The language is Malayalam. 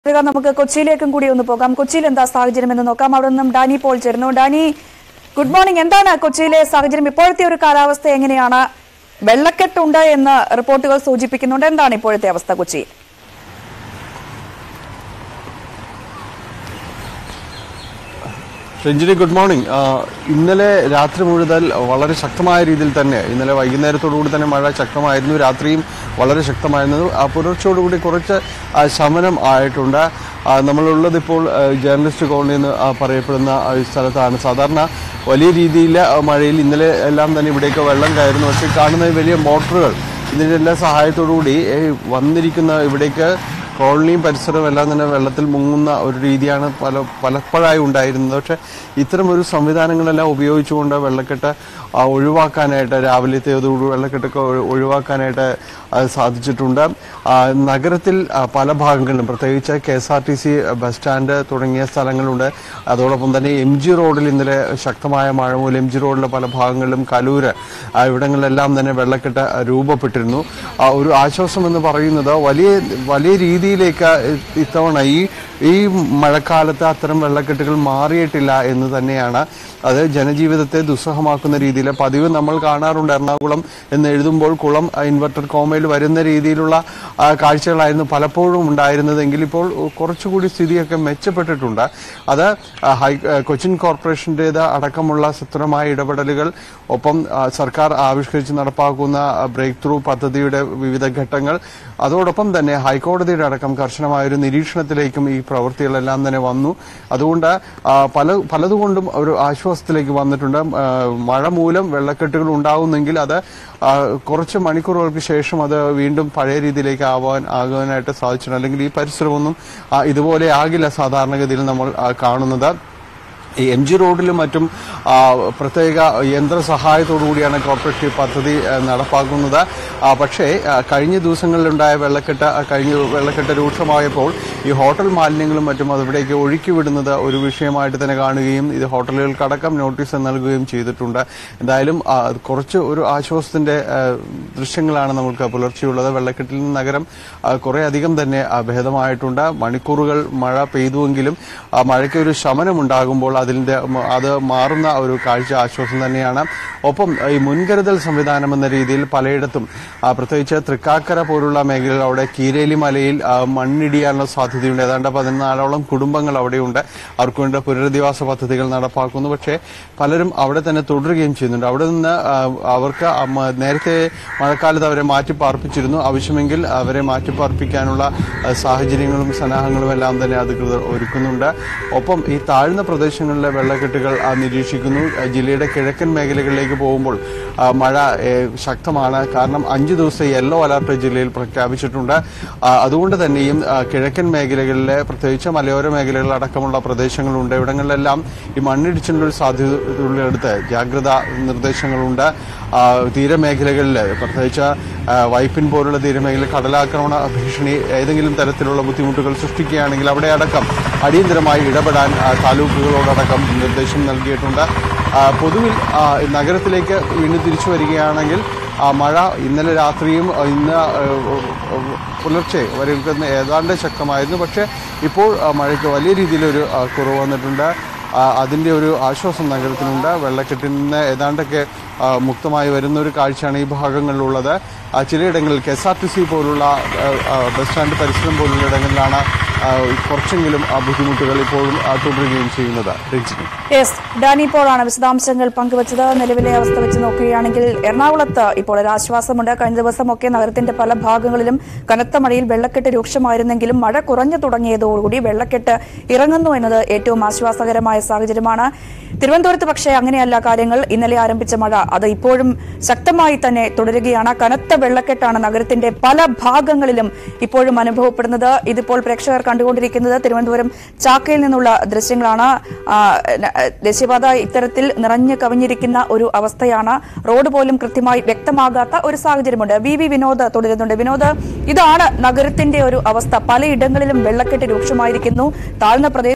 നമുക്ക് കൊച്ചിയിലേക്കും കൂടി ഒന്ന് പോകാം. കൊച്ചിയിൽ എന്താ സാഹചര്യം എന്ന് നോക്കാം. അവിടെ നിന്നും ഡാനി പോൾ ചേരുന്നു. Dani, good morning. എന്താണ് കൊച്ചിയിലെ സാഹചര്യം? ഇപ്പോഴത്തെ ഒരു കാലാവസ്ഥ എങ്ങനെയാണ്? വെള്ളക്കെട്ടുണ്ട് എന്ന് റിപ്പോർട്ടുകൾ സൂചിപ്പിക്കുന്നുണ്ട്. എന്താണ് ഇപ്പോഴത്തെ അവസ്ഥ കൊച്ചിയിൽ? Ranjini, good morning. ഇന്നലെ രാത്രി മുഴുവൻ വളരെ ശക്തമായ രീതിയിൽ തന്നെ, ഇന്നലെ വൈകുന്നേരത്തോടുകൂടി തന്നെ മഴ ശക്തമായിരുന്നു. രാത്രിയും വളരെ ശക്തമായിരുന്നു. പുലർച്ചയോടുകൂടി കുറച്ച് ശമനം ആയിട്ടുണ്ട്. നമ്മളുള്ളത് ഇപ്പോൾ ജേർണലിസ്റ്റ് കോളനി എന്ന് പറയപ്പെടുന്ന സ്ഥലത്താണ്. സാധാരണ വലിയ രീതിയിൽ മഴയിൽ ഇന്നലെ എല്ലാം തന്നെ ഇവിടേക്ക് വെള്ളം കയറുന്നു. പക്ഷേ കാണുന്ന വലിയ മോട്ടറുകൾ ഇതിൻ്റെ എല്ലാ സഹായത്തോടുകൂടി വന്നിരിക്കുന്ന ഇവിടേക്ക് കോളനിയും പരിസരവും എല്ലാം തന്നെ വെള്ളത്തിൽ മുങ്ങുന്ന ഒരു രീതിയാണ് പലപ്പോഴായി ഉണ്ടായിരുന്നത്. പക്ഷേ ഇത്തരം ഒരു സംവിധാനങ്ങളെല്ലാം ഉപയോഗിച്ചുകൊണ്ട് വെള്ളക്കെട്ട് ഒഴിവാക്കാനായിട്ട്, രാവിലത്തേതോടുകൂടി വെള്ളക്കെട്ടൊക്കെ ഒഴിവാക്കാനായിട്ട് സാധിച്ചിട്ടുണ്ട്. നഗരത്തിൽ പല ഭാഗങ്ങളിലും, പ്രത്യേകിച്ച് KSRTC ബസ് സ്റ്റാൻഡ് തുടങ്ങിയ സ്ഥലങ്ങളുണ്ട്. അതോടൊപ്പം തന്നെ MG റോഡിൽ ഇന്നലെ ശക്തമായ മഴ മൂലം MG റോഡിലെ പല ഭാഗങ്ങളിലും, കലൂര് ഇവിടങ്ങളിലെല്ലാം തന്നെ വെള്ളക്കെട്ട് രൂപപ്പെട്ടിരുന്നു. ഒരു ആശ്വാസം എന്ന് പറയുന്നത് വലിയ രീതിയിലേക്ക് ഇത്തവണ ഈ മഴക്കാലത്ത് അത്തരം വെള്ളക്കെട്ടുകൾ മാറിയിട്ടില്ല എന്ന് തന്നെയാണ്. അത് ജനജീവിതത്തെ ദുസ്സഹമാക്കുന്ന രീതിയിൽ, പതിവ് നമ്മൾ കാണാറുണ്ട് എറണാകുളം എന്ന് എഴുതുമ്പോൾ കുളം ഇൻവെർട്ടർ കോമയിൽ വരുന്ന രീതിയിലുള്ള കാഴ്ചകളായിരുന്നു പലപ്പോഴും ഉണ്ടായിരുന്നതെങ്കിൽ ഇപ്പോൾ കുറച്ചുകൂടി സ്ഥിതിയൊക്കെ മെച്ചപ്പെട്ടിട്ടുണ്ട്. അത് കൊച്ചിൻ കോർപ്പറേഷൻ്റേത് അടക്കമുള്ള സുസ്ഥിരമായ ഇടപെടലുകൾ, ഒപ്പം സർക്കാർ ആവിഷ്കരിച്ച് നടപ്പാക്കുന്ന ബ്രേക്ക് ത്രൂ പദ്ധതിയുടെ വിവിധ ഘട്ടങ്ങൾ, അതോടൊപ്പം തന്നെ ഹൈക്കോടതിയുടെ അടക്കം കർശനമായൊരു നിരീക്ഷണത്തിലേക്കും ഈ പ്രവൃത്തികളെല്ലാം തന്നെ വന്നു. അതുകൊണ്ട് പലതുകൊണ്ടും ഒരു ആശ്വാസത്തിലേക്ക് വന്നിട്ടുണ്ട്. മഴ മൂലം വെള്ളക്കെട്ടുകൾ ഉണ്ടാവുന്നെങ്കിൽ അത് കുറച്ച് മണിക്കൂറുകൾക്ക് ശേഷം അത് വീണ്ടും പഴയ രീതിയിലേക്ക് ആകാനായിട്ട് സാധിച്ചിട്ടുണ്ട്. അല്ലെങ്കിൽ ഈ പരിസരമൊന്നും ഇതുപോലെ ആകില്ല സാധാരണഗതിയിൽ നമ്മൾ കാണുന്നത്. ഈ MG റോഡിലും മറ്റും പ്രത്യേക യന്ത്ര സഹായത്തോടുകൂടിയാണ് കോർപ്പറേഷൻ പദ്ധതി നടപ്പാക്കുന്നത്. പക്ഷേ കഴിഞ്ഞ ദിവസങ്ങളിലുണ്ടായ വെള്ളക്കെട്ട് രൂക്ഷമായപ്പോൾ ഈ ഹോട്ടൽ മാലിന്യങ്ങളും മറ്റും അതിവിടേക്ക് ഒഴുക്കി വിടുന്നത് ഒരു വിഷയമായിട്ട് തന്നെ കാണുകയും ഇത് ഹോട്ടലുകൾക്കടക്കം നോട്ടീസ് നൽകുകയും ചെയ്തിട്ടുണ്ട്. എന്തായാലും കുറച്ച് ഒരു ആശ്വാസത്തിന്റെ ദൃശ്യങ്ങളാണ് നമുക്ക് പുലർച്ചെയുള്ളത്. വെള്ളക്കെട്ടിൽ നിന്ന് നഗരം കുറെ അധികം തന്നെ ഭേദമായിട്ടുണ്ട്. മണിക്കൂറുകൾ മഴ പെയ്തുവെങ്കിലും മഴയ്ക്ക് ഒരു ശമനമുണ്ടാകുമ്പോൾ അത് മാറുന്ന ഒരു കാഴ്ച ആശ്വാസം തന്നെയാണ്. ഒപ്പം ഈ മുൻകരുതൽ സംവിധാനം എന്ന രീതിയിൽ പലയിടത്തും, പ്രത്യേകിച്ച് തൃക്കാക്കര പോലുള്ള മേഖലകൾ, അവിടെ കീരേലി മലയിൽ മണ്ണിടിയാനുള്ള സാധ്യതയുണ്ട്. ഏതാണ്ട് 14ഓളം കുടുംബങ്ങൾ അവിടെയുണ്ട്. അവർക്ക് വേണ്ട പുനരധിവാസ പദ്ധതികൾ നടപ്പാക്കുന്നു. പക്ഷേ പലരും അവിടെ തന്നെ തുടരുകയും ചെയ്യുന്നുണ്ട്. അവിടെ നിന്ന് അവർക്ക് നേരത്തെ മഴക്കാലത്ത് അവരെ മാറ്റിപ്പാർപ്പിച്ചിരുന്നു. ആവശ്യമെങ്കിൽ അവരെ മാറ്റിപ്പാർപ്പിക്കാനുള്ള സാഹചര്യങ്ങളും സന്നാഹങ്ങളും എല്ലാം തന്നെ അധികൃതർ ഒരുക്കുന്നുണ്ട്. ഒപ്പം ഈ താഴ്ന്ന പ്രദേശങ്ങളിലെ വെള്ളക്കെട്ടുകൾ നിരീക്ഷിക്കുന്നു. ജില്ലയുടെ കിഴക്കൻ മേഖലകളിലേക്ക് പോകുമ്പോൾ മഴ ശക്തമാണ്. കാരണം 5 ദിവസത്തെ യെല്ലോ അലർട്ട് ജില്ലയിൽ പ്രഖ്യാപിച്ചിട്ടുണ്ട്. അതുകൊണ്ട് തന്നെയും കിഴക്കൻ മേഖലകളിലെ, പ്രത്യേകിച്ച് മലയോര മേഖലകൾ അടക്കമുള്ള പ്രദേശങ്ങളുണ്ട്. ഇവിടങ്ങളിലെല്ലാം ഈ മണ്ണിടിച്ചിലുള്ള സാധ്യതയുള്ളിടത്ത് ജാഗ്രതാ നിർദ്ദേശങ്ങളുണ്ട്. തീരമേഖലകളിൽ, പ്രത്യേകിച്ച് വൈപ്പിൻ പോലുള്ള തീരമേഖലയിൽ കടലാക്രമണ ഭീഷണി ഏതെങ്കിലും തരത്തിലുള്ള ബുദ്ധിമുട്ടുകൾ സൃഷ്ടിക്കുകയാണെങ്കിൽ അവിടെ അടക്കം അടിയന്തരമായി ഇടപെടാൻ താലൂക്കുകളോടക്കം നിർദ്ദേശം നൽകിയിട്ടുണ്ട്. പൊതുവിൽ നഗരത്തിലേക്ക് വീണ്ടും തിരിച്ചു വരികയാണെങ്കിൽ മഴ ഇന്നലെ രാത്രിയും ഇന്ന് പുലർച്ചെ വരെ ഏതാണ്ട് ശക്തമായിരുന്നു. പക്ഷേ ഇപ്പോൾ മഴയ്ക്ക് വലിയ രീതിയിലൊരു കുറവ് വന്നിട്ടുണ്ട്. അതിൻ്റെ ഒരു ആശ്വാസം നഗരത്തിനുണ്ട്. വെള്ളക്കെട്ടിൽ നിന്ന് ഏതാണ്ടൊക്കെ മുക്തമായി വരുന്ന ഒരു കാഴ്ചയാണ് ഈ ഭാഗങ്ങളിലുള്ളത്. ചിലയിടങ്ങളിൽ KSRTC പോലുള്ള ബസ് സ്റ്റാൻഡ് പരിസരം പോലുള്ള ഇടങ്ങളിലാണ് കുറച്ചെങ്കിലും ബുദ്ധിമുട്ടുകൾ ഇപ്പോഴും തുടരുകയും ചെയ്യുന്നത്. ഡാനി പോളാണ് വിശദാംശങ്ങൾ പങ്കുവച്ചത്. നിലവിലെ അവസ്ഥ വെച്ച് നോക്കുകയാണെങ്കിൽ എറണാകുളത്ത് ഇപ്പോൾ ഒരു ആശ്വാസമുണ്ട്. കഴിഞ്ഞ ദിവസമൊക്കെ നഗരത്തിന്റെ പല ഭാഗങ്ങളിലും കനത്ത മഴയിൽ വെള്ളക്കെട്ട് രൂക്ഷമായിരുന്നെങ്കിലും മഴ കുറഞ്ഞു തുടങ്ങിയതോടുകൂടി വെള്ളക്കെട്ട് ഇറങ്ങുന്നു എന്നത് ഏറ്റവും ആശ്വാസകരമായ സാഹചര്യമാണ്. തിരുവനന്തപുരത്ത് പക്ഷേ അങ്ങനെയല്ല കാര്യങ്ങൾ. ഇന്നലെ ആരംഭിച്ച മഴ അത് ഇപ്പോഴും ശക്തമായി തന്നെ തുടരുകയാണ്. കനത്ത വെള്ളക്കെട്ടാണ് നഗരത്തിന്റെ പല ഭാഗങ്ങളിലും ഇപ്പോഴും അനുഭവപ്പെടുന്നത്. ഇതിപ്പോൾ പ്രേക്ഷകർ കണ്ടുകൊണ്ടിരിക്കുന്നത് തിരുവനന്തപുരം ചാക്കയിൽ നിന്നുള്ള ദൃശ്യങ്ങളാണ്. ദേശീയപാത ഇത്തരത്തിൽ നിറഞ്ഞു കവിഞ്ഞിരിക്കുന്ന ഒരു അവസ്ഥയാണ്. റോഡ് പോലും കൃത്യമായി വ്യക്തമാകാത്ത ഒരു സാഹചര്യമുണ്ട്. VV വിനോദ് തുടരുന്നുണ്ട്. വിനോദ്, ഇതാണ് നഗരത്തിന്റെ ഒരു അവസ്ഥ. പലയിടങ്ങളിലും വെള്ളക്കെട്ട് രൂക്ഷമായിരിക്കുന്നു. താഴ്ന്ന പ്രദേശം